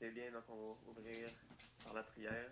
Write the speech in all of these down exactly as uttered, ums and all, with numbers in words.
Eh bien, donc on va ouvrir par la prière.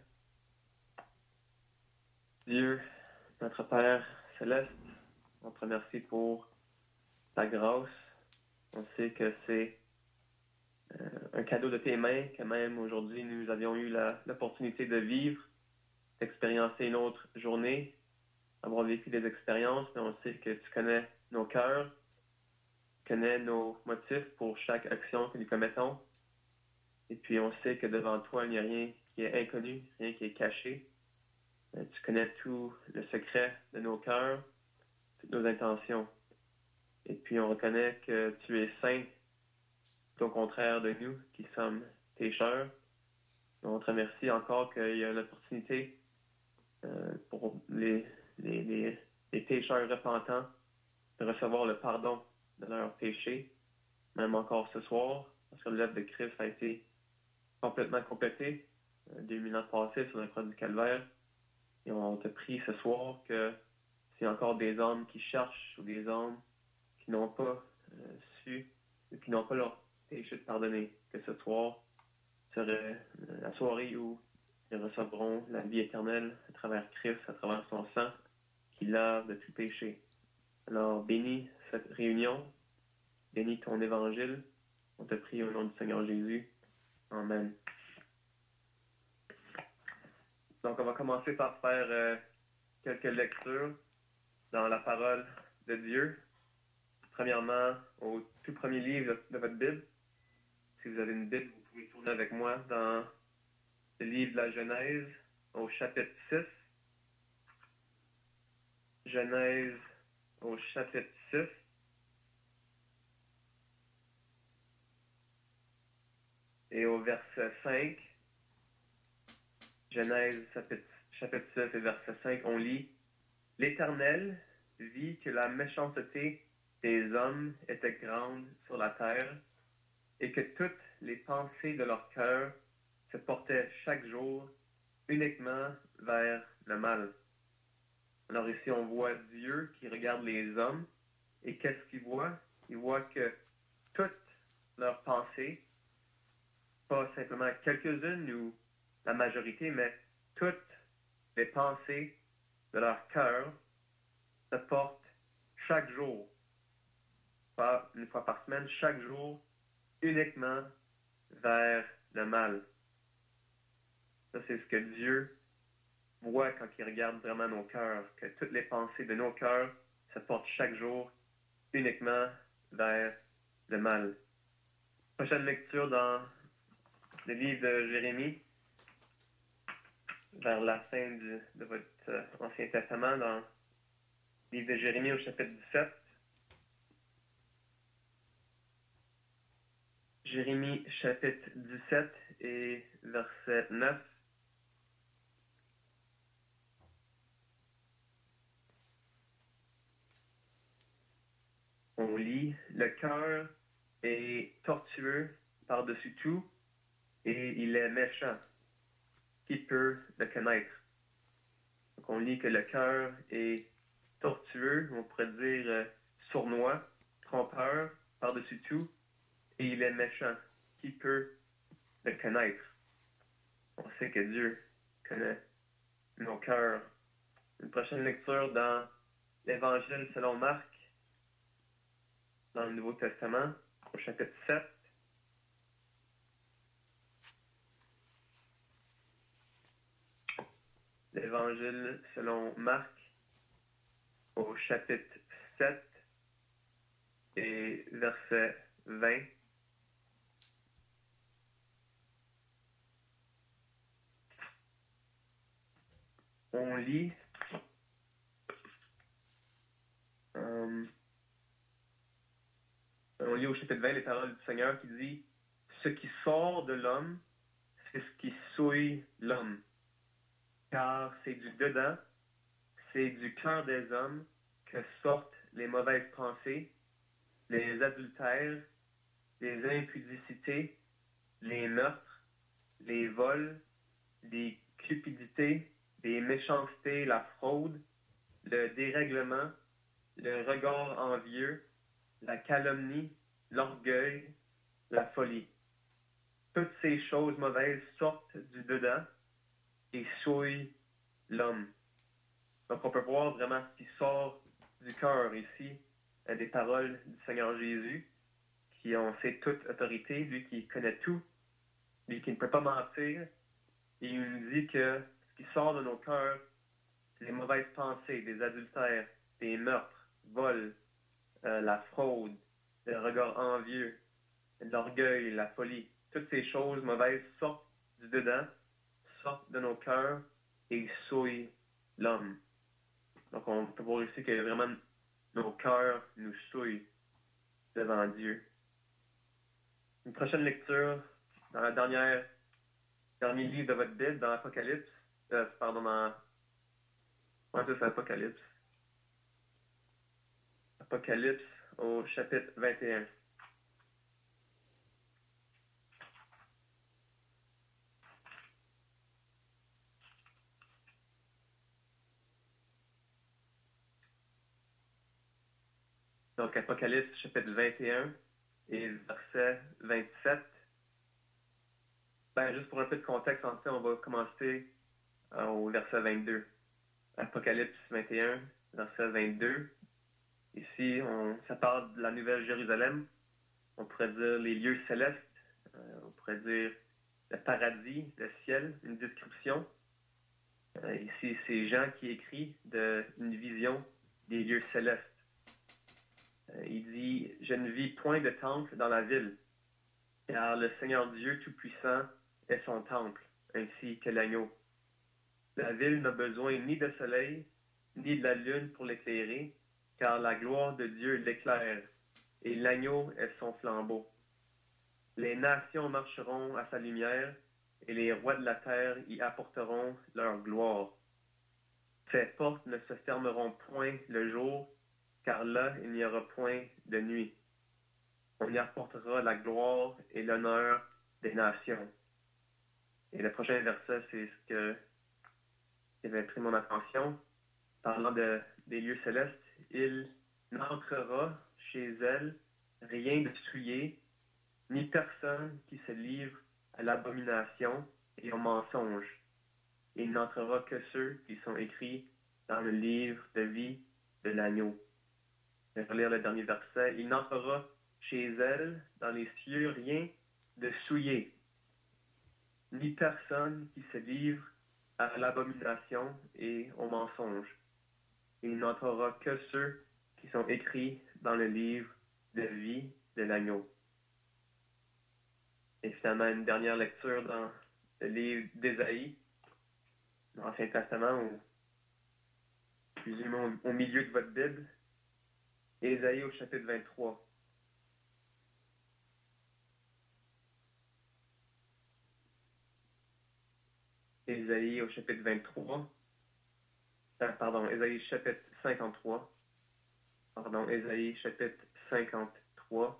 Dieu, notre Père céleste, on te remercie pour ta grâce. On sait que c'est euh, un cadeau de tes mains, que même aujourd'hui nous avions eu la, l'opportunité de vivre, d'expériencer une autre journée, avoir vécu des expériences, mais on sait que tu connais nos cœurs, tu connais nos motifs pour chaque action que nous commettons. Et puis on sait que devant toi, il n'y a rien qui est inconnu, rien qui est caché. Euh, Tu connais tout le secret de nos cœurs, toutes nos intentions. Et puis on reconnaît que tu es saint, tout au contraire de nous qui sommes pécheurs. On te remercie encore qu'il y a l'opportunité euh, pour les, les, les, les pécheurs repentants de recevoir le pardon de leurs péchés, même encore ce soir, parce que l'œuvre de Christ a été complètement complétée, euh, deux mille ans passés sur la croix du Calvaire. Et on te prie ce soir que s'il y a encore des âmes qui cherchent ou des âmes qui n'ont pas euh, su, ou qui n'ont pas leur péché pardonné, que ce soir serait euh, la soirée où ils recevront la vie éternelle à travers Christ, à travers son sang, qui lave de tout péché. Alors bénis cette réunion, bénis ton évangile. On te prie au nom du Seigneur Jésus. Amen. Donc on va commencer par faire euh, quelques lectures dans la parole de Dieu. Premièrement, au tout premier livre de votre Bible. Si vous avez une Bible, vous pouvez tourner avec moi dans le livre de la Genèse, au chapitre six. Genèse, au chapitre six. Et au verset cinq. Genèse, chapitre, chapitre six et verset cinq, on lit « L'Éternel vit que la méchanceté des hommes était grande sur la terre, et que toutes les pensées de leur cœur se portaient chaque jour uniquement vers le mal. » Alors ici, on voit Dieu qui regarde les hommes, et qu'est-ce qu'il voit? Il voit que toutes leurs pensées, pas simplement quelques-unes ou la majorité, mais toutes les pensées de leur cœur se portent chaque jour, pas une fois par semaine, chaque jour, uniquement vers le mal. Ça, c'est ce que Dieu voit quand il regarde vraiment nos cœurs, que toutes les pensées de nos cœurs se portent chaque jour uniquement vers le mal. Prochaine lecture dans le livre de Jérémie, vers la fin du, de votre euh, Ancien Testament, dans le livre de Jérémie au chapitre dix-sept. Jérémie chapitre dix-sept et verset neuf. On lit « Le cœur est tortueux par-dessus tout, et il est méchant. Qui peut le connaître? » Donc on lit que le cœur est tortueux, on pourrait dire euh, sournois, trompeur, par-dessus tout, et il est méchant. Qui peut le connaître? On sait que Dieu connaît nos cœurs. Une prochaine lecture dans l'Évangile selon Marc, dans le Nouveau Testament, au chapitre sept. L'Évangile selon Marc, au chapitre sept et verset vingt. On lit euh, on lit au chapitre vingt les paroles du Seigneur qui dit « Ce qui sort de l'homme, c'est ce qui souille l'homme. Car c'est du dedans, c'est du cœur des hommes que sortent les mauvaises pensées, les adultères, les impudicités, les meurtres, les vols, les cupidités, les méchancetés, la fraude, le dérèglement, le regard envieux, la calomnie, l'orgueil, la folie. » toutes ces choses mauvaises sortent du dedans et souillent l'homme. Donc on peut voir vraiment ce qui sort du cœur ici, euh, des paroles du Seigneur Jésus, qui ont sait toute autorité, lui qui connaît tout, lui qui ne peut pas mentir. Et il nous dit que ce qui sort de nos cœurs, c'est les mauvaises pensées, des adultères, des meurtres, vols, euh, la fraude, le regard envieux, l'orgueil, la folie. Toutes ces choses mauvaises sortent du dedans, sortent de nos cœurs et souillent l'homme. Donc on peut voir ici que vraiment nos cœurs nous souillent devant Dieu. Une prochaine lecture dans la dernière dernier livre de votre Bible, dans l'Apocalypse, euh, pardon, dans ouais, c'est l'Apocalypse. Apocalypse au chapitre vingt et un. Donc, Apocalypse, chapitre vingt et un et verset vingt-sept. Ben, juste pour un peu de contexte, en fait, on va commencer euh, au verset vingt-deux. Apocalypse vingt et un, verset vingt-deux. Ici, on, ça parle de la Nouvelle Jérusalem. On pourrait dire les lieux célestes. Euh, on pourrait dire le paradis, le ciel, une description. Euh, ici, c'est Jean qui écrit de, une vision des lieux célestes. Euh, il dit « Je ne vis point de temple dans la ville, car le Seigneur Dieu Tout-Puissant est son temple, ainsi que l'agneau. La ville n'a besoin ni de soleil, ni de la lune pour l'éclairer, car la gloire de Dieu l'éclaire, et l'agneau est son flambeau. Les nations marcheront à sa lumière, et les rois de la terre y apporteront leur gloire. Ses portes ne se fermeront point le jour, car là il n'y aura point de nuit. On y apportera la gloire et l'honneur des nations. » Et le prochain verset, c'est ce que, qui avait pris mon attention. Parlant de, des lieux célestes, il n'entrera chez elle rien de souillé, ni personne qui se livre à l'abomination et au mensonge. Il n'entrera que ceux qui sont écrits dans le livre de vie de l'agneau. Je vais relire le dernier verset. Il n'entrera chez elle, dans les cieux, rien de souillé, ni personne qui se livre à l'abomination et au mensonge. Il n'entrera que ceux qui sont écrits dans le livre de vie de l'agneau. Et finalement, une dernière lecture dans le livre d'Ésaïe, dans l'Ancien Testament, ou plus ou moins au milieu de votre Bible. Ésaïe au chapitre vingt-trois. Ésaïe au chapitre vingt-trois. Euh, pardon, Ésaïe chapitre cinquante-trois. Pardon, Ésaïe chapitre cinquante-trois.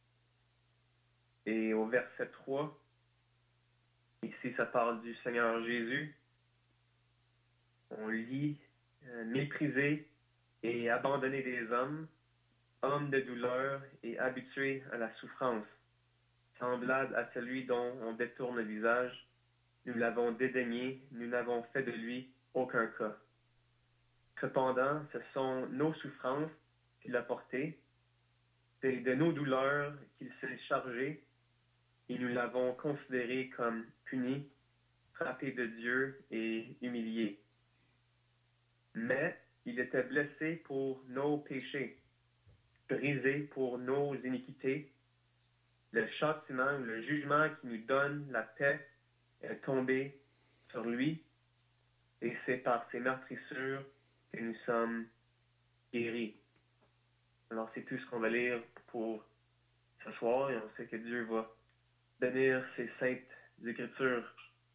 Et au verset trois, ici ça parle du Seigneur Jésus. On lit euh, « Méprisé et abandonné des hommes, homme de douleur et habitué à la souffrance, semblable à celui dont on détourne le visage, nous l'avons dédaigné, nous n'avons fait de lui aucun cas. Cependant, ce sont nos souffrances qu'il a portées, c'est de nos douleurs qu'il s'est chargé, et nous l'avons considéré comme puni, frappé de Dieu et humilié. Mais il était blessé pour nos péchés, brisé pour nos iniquités. Le châtiment, le jugement qui nous donne la paix est tombé sur lui, et c'est par ses meurtrissures que nous sommes guéris. » Alors c'est tout ce qu'on va lire pour ce soir, et on sait que Dieu va bénir ses saintes écritures.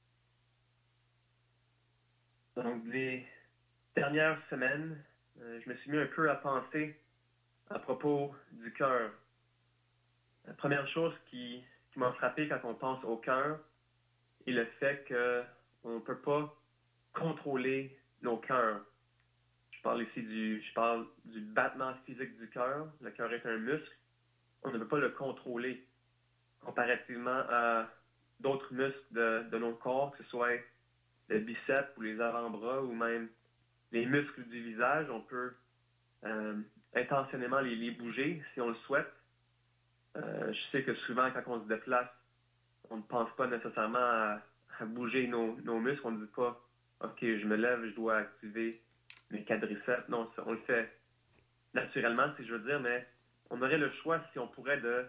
Donc les dernières semaines, euh, je me suis mis un peu à penser à propos du cœur. La première chose qui, qui m'a frappé quand on pense au cœur est le fait qu'on ne peut pas contrôler nos cœurs. Je parle ici du, je parle du battement physique du cœur. Le cœur est un muscle. On ne peut pas le contrôler comparativement à quadriceps ou les avant-bras ou même les muscles du visage. On peut euh, intentionnellement les, les bouger si on le souhaite. Euh, je sais que souvent, quand on se déplace, on ne pense pas nécessairement à, à bouger nos, nos muscles. On ne dit pas « Ok, je me lève, je dois activer mes quadriceps ». Non, on le fait naturellement, si je veux dire, mais on aurait le choix si on pourrait de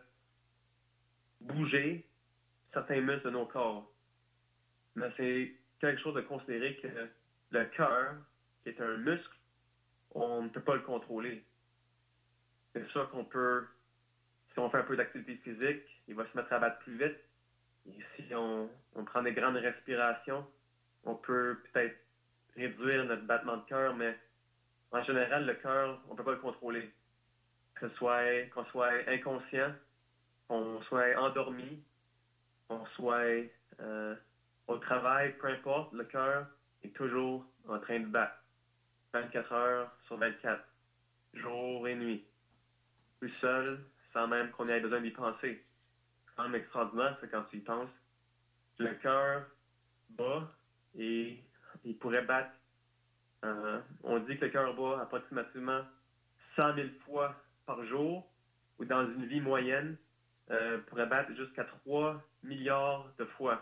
bouger certains muscles de nos corps. Mais c'est quelque chose de considérer que le cœur, qui est un muscle, on ne peut pas le contrôler. C'est sûr qu'on peut, si on fait un peu d'activité physique, il va se mettre à battre plus vite. Et si on, on prend des grandes respirations, on peut peut-être réduire notre battement de cœur, mais en général, le cœur, on ne peut pas le contrôler. Que ce soit, qu'on soit inconscient, qu'on soit endormi, qu'on soit euh, au travail, peu importe, le cœur est toujours en train de battre. vingt-quatre heures sur vingt-quatre, jour et nuit. Tout seul, sans même qu'on ait besoin d'y penser. C'est quand même extraordinaire, c'est quand tu y penses. Le cœur bat et il pourrait battre. Euh, on dit que le cœur bat approximativement cent mille fois par jour, ou dans une vie moyenne, euh, pourrait battre jusqu'à trois milliards de fois.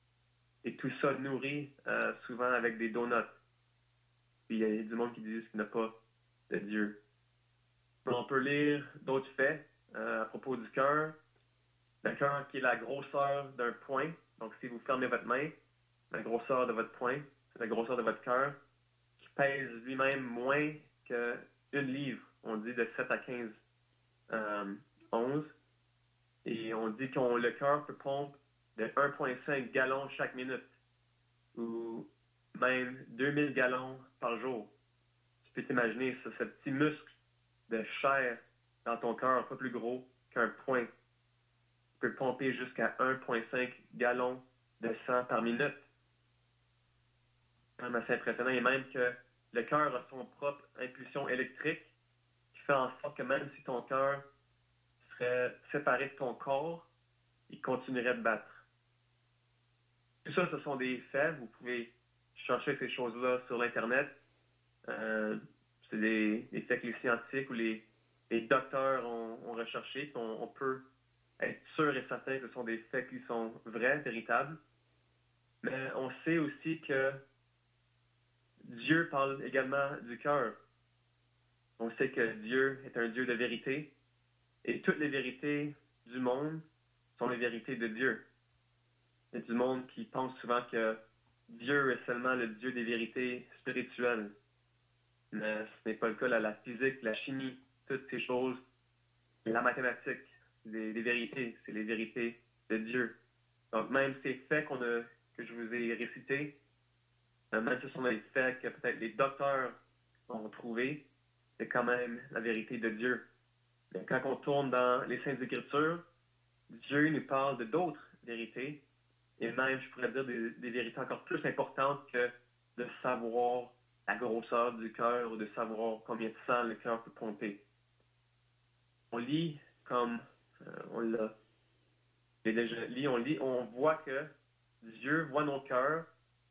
Et tout ça nourrit euh, souvent avec des donuts. Puis il y a du monde qui dit qu'il n'y a pas de Dieu. On peut lire d'autres faits euh, à propos du cœur. Le cœur qui est la grosseur d'un poing. Donc si vous fermez votre main, la grosseur de votre poing, c'est la grosseur de votre cœur, qui pèse lui-même moins qu'une livre. On dit de sept à quinze euh, onces. Et on dit que le cœur peut pomper de un virgule cinq gallons chaque minute, ou même deux mille gallons par jour. Tu peux t'imaginer ça, ce petit muscle de chair dans ton cœur, pas plus gros qu'un poing, peut pomper jusqu'à un virgule cinq gallons de sang par minute. C'est quand même assez impressionnant. Et même que le cœur a son propre impulsion électrique qui fait en sorte que même si ton cœur serait séparé de ton corps, il continuerait de battre. Tout ça, ce sont des faits. Vous pouvez chercher ces choses-là sur l'Internet. Euh, c'est des, des faits que les scientifiques ou les, les docteurs ont, ont recherché. On, on peut être sûr et certain que ce sont des faits qui sont vrais, véritables. Mais on sait aussi que Dieu parle également du cœur. On sait que Dieu est un Dieu de vérité. Et toutes les vérités du monde sont les vérités de Dieu. Il y a du monde qui pense souvent que Dieu est seulement le Dieu des vérités spirituelles. Mais ce n'est pas le cas. Là, la physique, la chimie, toutes ces choses, la mathématique, les, les vérités, c'est les vérités de Dieu. Donc même ces faits qu'on a, que je vous ai récités, même si ce sont des faits que peut-être les docteurs ont trouvés, c'est quand même la vérité de Dieu. Mais quand on tourne dans les Saintes Écritures, Dieu nous parle de d'autres vérités, et même, je pourrais dire, des, des vérités encore plus importantes que de savoir la grosseur du cœur ou de savoir combien de sang le cœur peut pomper. On lit comme euh, on l'a déjà lu, on lit, on voit que Dieu voit nos cœurs.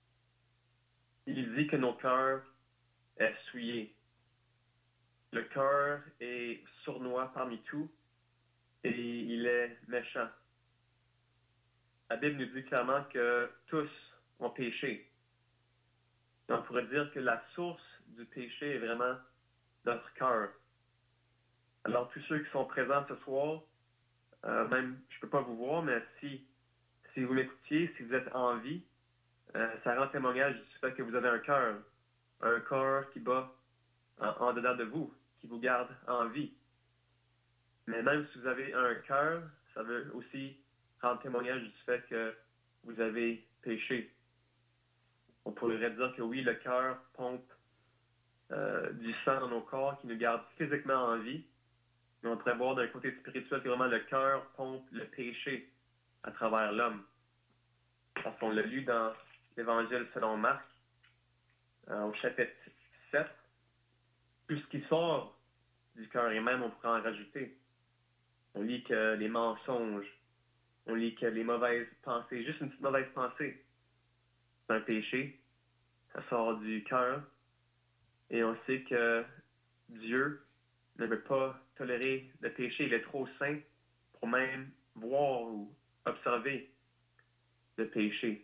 Il dit que nos cœurs est souillé. Le cœur est sournois parmi tout et il est méchant. La Bible nous dit clairement que tous ont péché. Et on pourrait dire que la source du péché est vraiment notre cœur. Alors, tous ceux qui sont présents ce soir, euh, même, je ne peux pas vous voir, mais si, si vous m'écoutiez, si vous êtes en vie, euh, ça rend témoignage du fait que vous avez un cœur. Un cœur qui bat en, en dedans de vous, qui vous garde en vie. Mais même si vous avez un cœur, ça veut aussi rendre témoignage du fait que vous avez péché. On pourrait dire que oui, le cœur pompe euh, du sang dans nos corps qui nous garde physiquement en vie. Mais on pourrait voir d'un côté spirituel que vraiment le cœur pompe le péché à travers l'homme. Parce qu'on l'a lu dans l'Évangile selon Marc, euh, au chapitre sept. Tout ce qui sort du cœur, et même on pourrait en rajouter. On lit que les mensonges, on lit que les mauvaises pensées, juste une petite mauvaise pensée, c'est un péché. ça sort du cœur. Et on sait que Dieu ne veut pas tolérer le péché. Il est trop saint pour même voir ou observer le péché.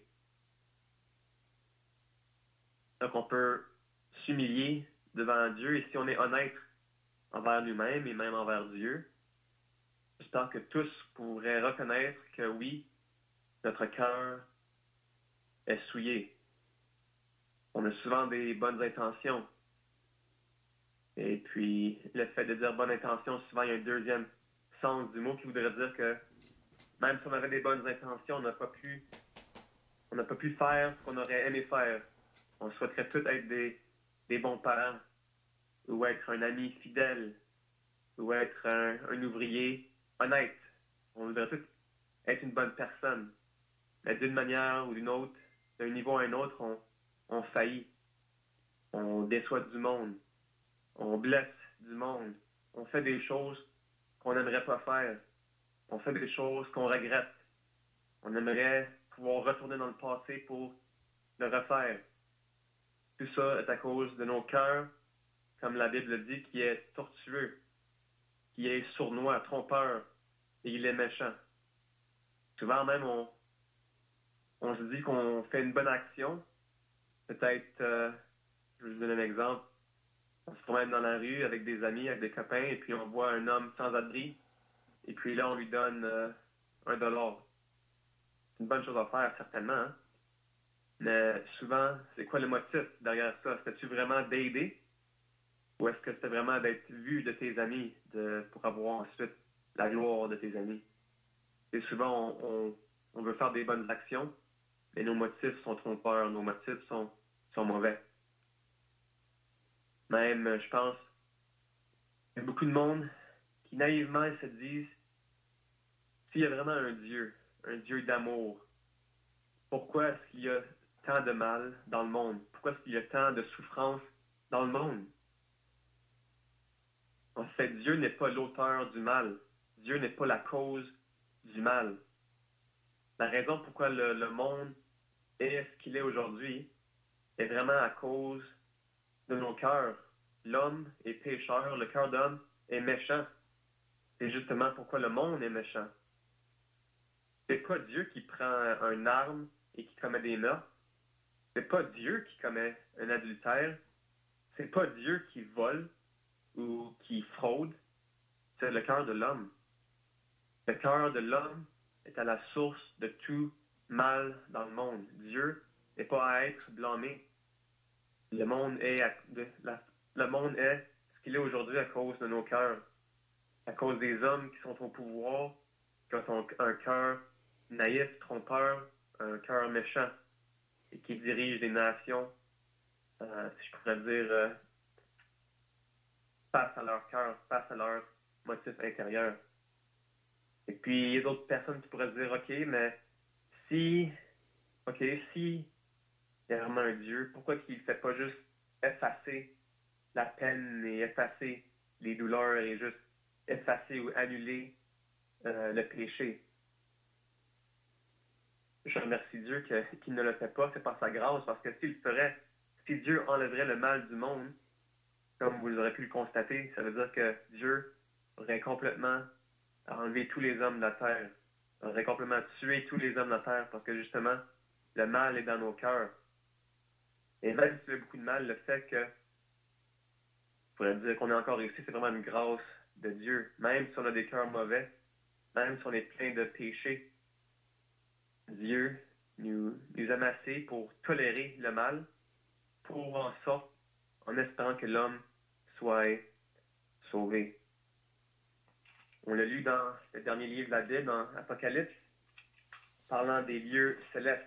Donc on peut s'humilier devant Dieu, et si on est honnête envers nous-mêmes et même envers Dieu, j'espère que tous pourraient reconnaître que oui, notre cœur est souillé. On a souvent des bonnes intentions. Et puis, le fait de dire bonne intention, souvent il y a un deuxième sens du mot qui voudrait dire que même si on avait des bonnes intentions, on n'a pas pu, on n'a pas pu faire ce qu'on aurait aimé faire. On souhaiterait tous être des, des bons parents, ou être un ami fidèle, ou être un, un ouvrier honnête. On voudrait tous être une bonne personne. Mais d'une manière ou d'une autre, d'un niveau à un autre, on, on faillit. On déçoit du monde. On blesse du monde. On fait des choses qu'on n'aimerait pas faire. On fait des choses qu'on regrette. On aimerait pouvoir retourner dans le passé pour le refaire. Tout ça est à cause de nos cœurs, comme la Bible dit, qui est tortueux, qui est sournois, trompeur, et il est méchant. Souvent même, on, on se dit qu'on fait une bonne action. Peut-être, euh, je vais vous donner un exemple. On se promène dans la rue avec des amis, avec des copains, et puis on voit un homme sans abri, et puis là, on lui donne euh, un dollar. C'est une bonne chose à faire, certainement, hein? Mais souvent, c'est quoi le motif derrière ça? C'était-tu vraiment d'aider? Ou est-ce que c'était vraiment d'être vu de tes amis de, pour avoir ensuite la gloire de tes amis? Et souvent, on, on, on veut faire des bonnes actions, mais nos motifs sont trompeurs, nos motifs sont, sont mauvais. Même, je pense, il y a beaucoup de monde qui naïvement se disent, s'il y a vraiment un Dieu, un Dieu d'amour, pourquoi est-ce qu'il y a tant de mal dans le monde? Pourquoi est-ce qu'il y a tant de souffrance dans le monde? En fait, Dieu n'est pas l'auteur du mal. Dieu n'est pas la cause du mal. La raison pourquoi le, le monde est ce qu'il est aujourd'hui est vraiment à cause de nos cœurs. L'homme est pécheur, le cœur d'homme est méchant. C'est justement pourquoi le monde est méchant. C'est pas Dieu qui prend une arme et qui commet des meurtres. C'est pas Dieu qui commet un adultère. C'est pas Dieu qui vole ou qui fraude. C'est le cœur de l'homme. Le cœur de l'homme est à la source de tout mal dans le monde. Dieu n'est pas à être blâmé. Le monde est, à, de, la, le monde est ce qu'il est aujourd'hui à cause de nos cœurs, à cause des hommes qui sont au pouvoir, qui ont un cœur naïf, trompeur, un cœur méchant, et qui dirigent des nations, euh, si je pourrais dire, euh, face à leur cœur, face à leur motif intérieur. Et puis, il y a d'autres personnes qui pourraient se dire, OK, mais si, OK, si il y a vraiment un Dieu, pourquoi qu'il ne fait pas juste effacer la peine et effacer les douleurs et juste effacer ou annuler euh, le péché? Je remercie Dieu que, qu'il ne le fait pas, c'est par sa grâce, parce que s'il le ferait, si Dieu enlèverait le mal du monde, comme vous aurez pu le constater, ça veut dire que Dieu aurait complètement enlevé tous les hommes de la terre, aurait complètement tué tous les hommes de la terre, parce que justement, le mal est dans nos cœurs. Et même s'il y a beaucoup de mal, le fait que, je pourrais dire qu'on est encore ici, c'est vraiment une grâce de Dieu. Même si on a des cœurs mauvais, même si on est plein de péchés, Dieu nous, nous a assez pour tolérer le mal, pour en sorte, en espérant que l'homme soit sauvé. On l'a lu dans le dernier livre de la Bible, dans Apocalypse, parlant des lieux célestes.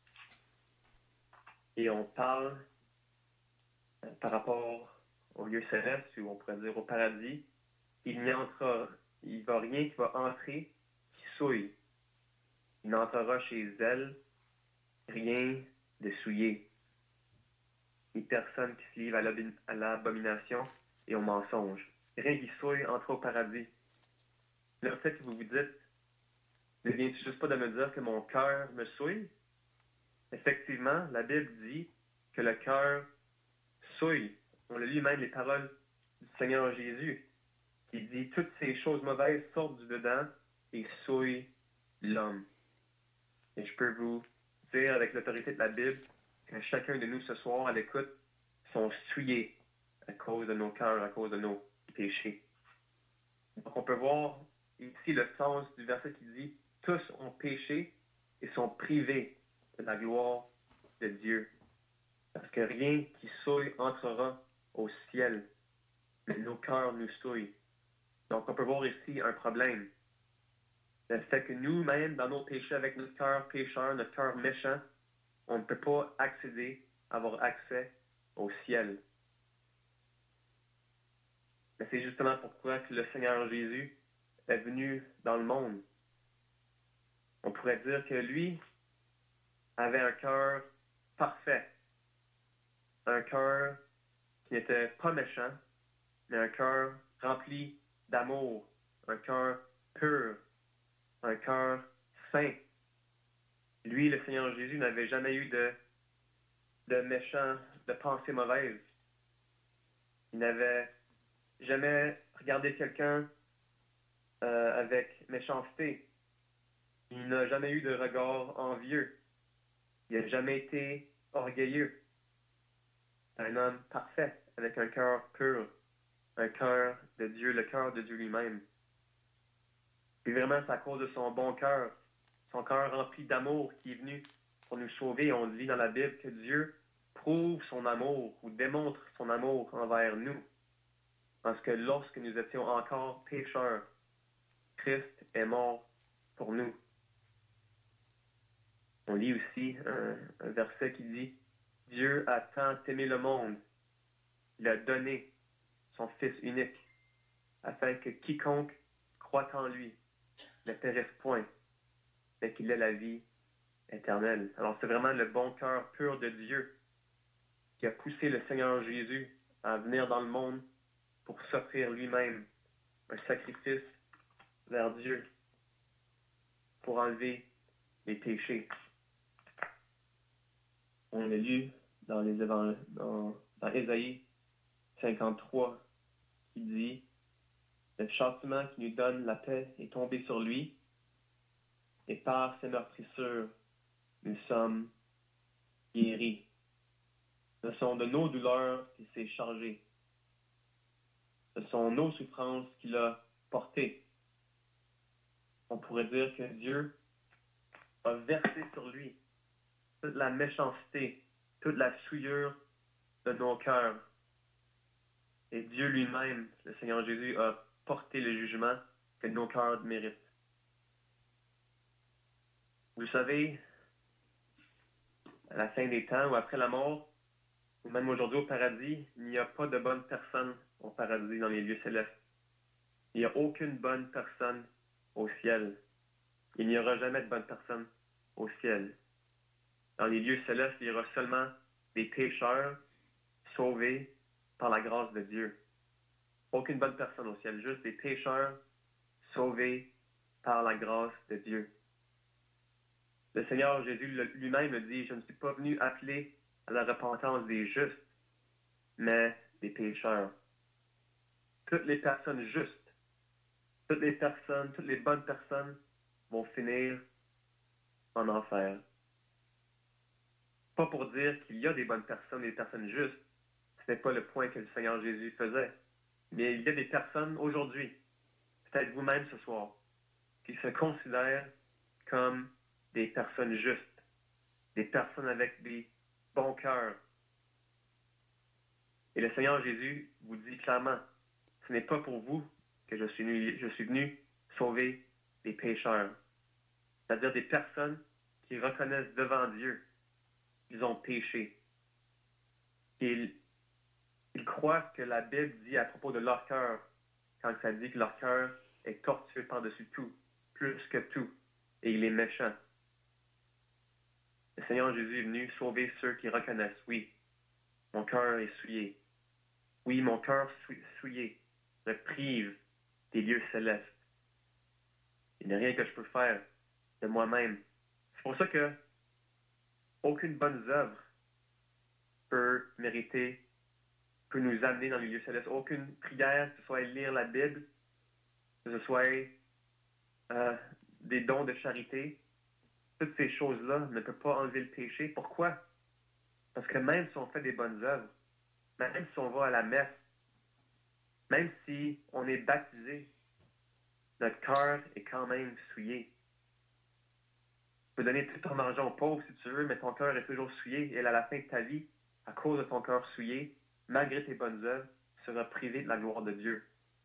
Et on parle, euh, par rapport aux lieux célestes, ou on pourrait dire au paradis, il n'y entrera, il va rien qui va entrer qui souille. Il n'entrera chez elle rien de souillé. Et personne qui se livre à l'abomination et au mensonge. Rien qui souille entre au paradis. Le fait que vous vous dites, ne viens-tu juste pas de me dire que mon cœur me souille? Effectivement, la Bible dit que le cœur souille. On a lu même les paroles du Seigneur Jésus, qui dit « Toutes ces choses mauvaises sortent du dedans et souillent l'homme. » Et je peux vous dire avec l'autorité de la Bible que chacun de nous ce soir à l'écoute sont souillés à cause de nos cœurs, à cause de nos péchés. Donc on peut voir ici le sens du verset qui dit « Tous ont péché et sont privés de la gloire de Dieu. » Parce que rien qui souille entrera au ciel, mais nos cœurs nous souillent. Donc on peut voir ici un problème. Le fait que nous-mêmes, dans nos péchés, avec notre cœur pécheur, notre cœur méchant, on ne peut pas accéder, avoir accès au ciel. Mais c'est justement pourquoi que le Seigneur Jésus est venu dans le monde. On pourrait dire que lui avait un cœur parfait, un cœur qui n'était pas méchant, mais un cœur rempli d'amour, un cœur pur, un cœur saint. Lui, le Seigneur Jésus, n'avait jamais eu de, de méchants, de pensées mauvaises. Il n'avait jamais regardé quelqu'un euh, avec méchanceté. Il n'a jamais eu de regard envieux. Il n'a jamais été orgueilleux. C'est un homme parfait, avec un cœur pur, un cœur de Dieu, le cœur de Dieu lui-même. Puis vraiment, c'est à cause de son bon cœur, son cœur rempli d'amour qui est venu pour nous sauver. On lit dans la Bible que Dieu prouve son amour ou démontre son amour envers nous. Parce que lorsque nous étions encore pécheurs, Christ est mort pour nous. On lit aussi un, un verset qui dit « Dieu a tant aimé le monde, il a donné son Fils unique, afin que quiconque croit en lui ne périsse point, mais qu'il ait la vie éternelle. » Alors c'est vraiment le bon cœur pur de Dieu qui a poussé le Seigneur Jésus à venir dans le monde pour s'offrir lui-même un sacrifice vers Dieu pour enlever les péchés. On l'a lu dans les évangiles, dans, dans Ésaïe cinquante-trois, qui dit « Le châtiment qui nous donne la paix est tombé sur lui, et par ses meurtrissures, nous sommes guéris. Ce sont de nos douleurs qu'il s'est chargé. Ce sont nos souffrances qu'il a portées. » On pourrait dire que Dieu a versé sur lui toute la méchanceté, toute la souillure de nos cœurs. Et Dieu lui-même, le Seigneur Jésus, a porté le jugement que nos cœurs méritent. Vous savez, à la fin des temps ou après la mort, ou même aujourd'hui au paradis, il n'y a pas de bonne personne au paradis dans les lieux célestes. Il n'y a aucune bonne personne au ciel. Il n'y aura jamais de bonne personne au ciel. Dans les lieux célestes, il y aura seulement des pécheurs sauvés par la grâce de Dieu. Aucune bonne personne au ciel, juste des pécheurs sauvés par la grâce de Dieu. Le Seigneur Jésus lui-même dit « Je ne suis pas venu appeler à la repentance des justes, mais des pécheurs. » Toutes les personnes justes, toutes les personnes, toutes les bonnes personnes vont finir en enfer. Pas pour dire qu'il y a des bonnes personnes et des personnes justes, ce n'est pas le point que le Seigneur Jésus faisait. Mais il y a des personnes aujourd'hui, peut-être vous-même ce soir, qui se considèrent comme des personnes justes, des personnes avec des bons cœurs. Et le Seigneur Jésus vous dit clairement, ce n'est pas pour vous que je suis venu, je suis venu sauver des pécheurs. C'est-à-dire des personnes qui reconnaissent devant Dieu qu'ils ont péché. Qu'ils ils croient ce que la Bible dit à propos de leur cœur, quand ça dit que leur cœur est tortueux par-dessus tout, plus que tout, et il est méchant. Le Seigneur Jésus est venu sauver ceux qui reconnaissent, oui, mon cœur est souillé. Oui, mon cœur souillé me prive des lieux célestes. Il n'y a rien que je peux faire de moi-même. C'est pour ça que aucune bonne œuvre peut mériter, peut nous amener dans les lieux célestes. Aucune prière, que ce soit lire la Bible, que ce soit euh, des dons de charité, toutes ces choses-là ne peuvent pas enlever le péché. Pourquoi? Parce que même si on fait des bonnes œuvres, même si on va à la messe, même si on est baptisé, notre cœur est quand même souillé. Tu peux donner tout ton argent aux pauvres si tu veux, mais ton cœur est toujours souillé. Et à la fin de ta vie, à cause de ton cœur souillé, malgré tes bonnes œuvres, tu seras privé de la gloire de Dieu.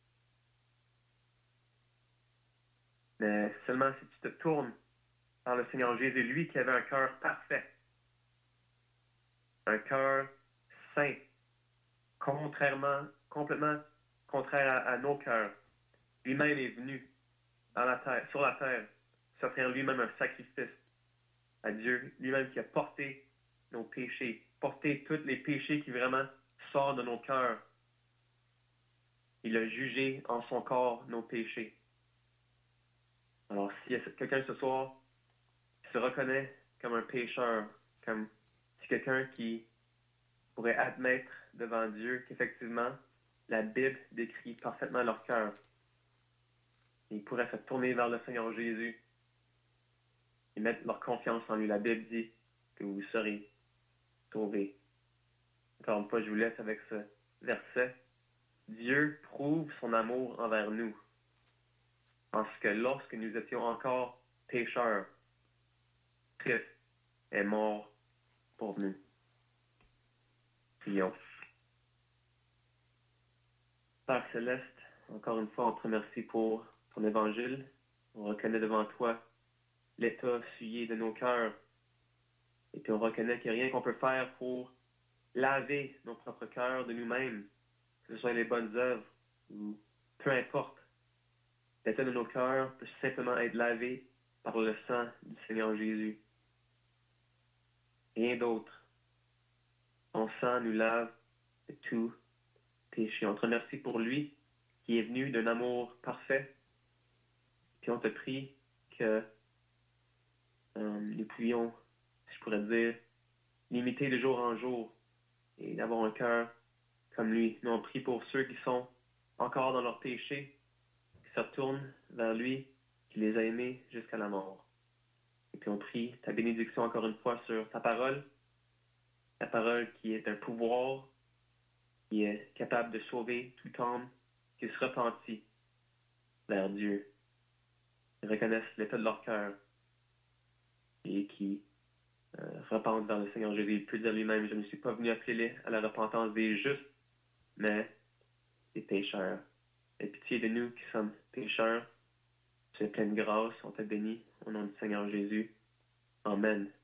Mais seulement si tu te tournes vers le Seigneur Jésus, lui qui avait un cœur parfait, un cœur saint, contrairement, complètement contraire à, à nos cœurs. Lui-même est venu dans la terre, sur la terre, s'offrir lui-même un sacrifice à Dieu, lui-même qui a porté nos péchés, porté tous les péchés qui vraiment sortent de nos cœurs. Il a jugé en son corps nos péchés. Alors, s'il y a quelqu'un ce soir qui se reconnaît comme un pécheur, comme si quelqu'un qui pourrait admettre devant Dieu qu'effectivement, la Bible décrit parfaitement leur cœur. Ils pourraient se tourner vers le Seigneur Jésus et mettre leur confiance en lui. La Bible dit que vous serez sauvés. Encore une fois, je vous laisse avec ce verset. Dieu prouve son amour envers nous, parce que lorsque nous étions encore pécheurs, Christ est mort pour nous. Prions. Père Céleste, encore une fois, on te remercie pour ton évangile. On reconnaît devant toi l'état souillé de nos cœurs. Et puis on reconnaît qu'il n'y a rien qu'on peut faire pour laver nos propres cœurs de nous-mêmes, que ce soit les bonnes œuvres ou peu importe. L'état de nos cœurs peut simplement être lavé par le sang du Seigneur Jésus. Rien d'autre. Son sang nous lave de tout péché. On te remercie pour lui qui est venu d'un amour parfait. Puis on te prie que euh, nous puissions, si je pourrais dire, l'imiter de jour en jour et d'avoir un cœur comme lui. Nous on prie pour ceux qui sont encore dans leur péché, qui se retournent vers lui, qui les a aimés jusqu'à la mort. Et puis on prie ta bénédiction encore une fois sur ta parole, ta parole qui est un pouvoir, qui est capable de sauver tout homme qui se repentit vers Dieu, qui reconnaissent l'état de leur cœur et qui euh, repentent vers le Seigneur Jésus. Il peut dire lui-même, je ne suis pas venu appeler à la repentance des justes, mais des pécheurs. Aie pitié de nous qui sommes pécheurs. Tu es plein de grâce, on te bénit au nom du Seigneur Jésus. Amen.